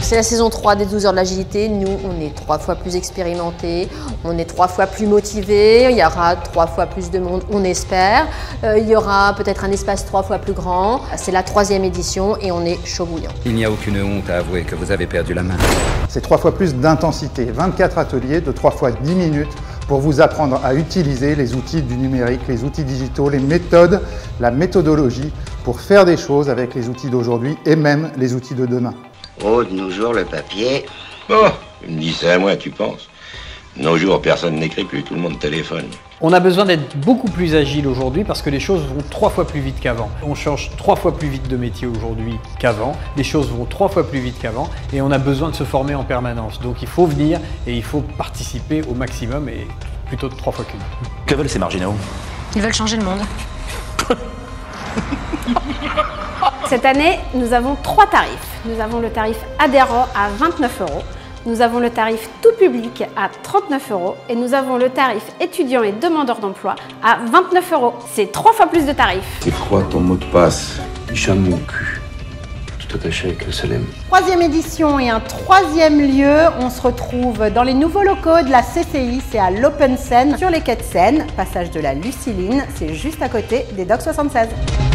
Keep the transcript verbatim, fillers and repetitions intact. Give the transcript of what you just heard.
C'est la saison trois des douze heures de l'agilité. Nous, on est trois fois plus expérimentés, on est trois fois plus motivés, il y aura trois fois plus de monde, on espère. Euh, il y aura peut-être un espace trois fois plus grand. C'est la troisième édition et on est chaud bouillant. Il n'y a aucune honte à avouer que vous avez perdu la main. C'est trois fois plus d'intensité, vingt-quatre ateliers de trois fois dix minutes pour vous apprendre à utiliser les outils du numérique, les outils digitaux, les méthodes, la méthodologie pour faire des choses avec les outils d'aujourd'hui et même les outils de demain. Oh, de nos jours, le papier. Oh, tu me dis ça à moi, tu penses? De nos jours, personne n'écrit plus, tout le monde téléphone. On a besoin d'être beaucoup plus agile aujourd'hui parce que les choses vont trois fois plus vite qu'avant. On change trois fois plus vite de métier aujourd'hui qu'avant. Les choses vont trois fois plus vite qu'avant et on a besoin de se former en permanence. Donc il faut venir et il faut participer au maximum et plutôt de trois fois qu'une. Que veulent ces marginaux? Ils veulent changer le monde. Cette année, nous avons trois tarifs. Nous avons le tarif adhérent à vingt-neuf euros. Nous avons le tarif tout public à trente-neuf euros et nous avons le tarif étudiant et demandeur d'emploi à vingt-neuf euros. C'est trois fois plus de tarifs. C'est quoi ton mot de passe? Hicham mon cul. Tout attaché avec le Salem. Troisième édition et un troisième lieu. On se retrouve dans les nouveaux locaux de la C C I. C'est à l'Open Seine, sur les quais de Seine, passage de la Luciline. C'est juste à côté des Docks soixante-seize.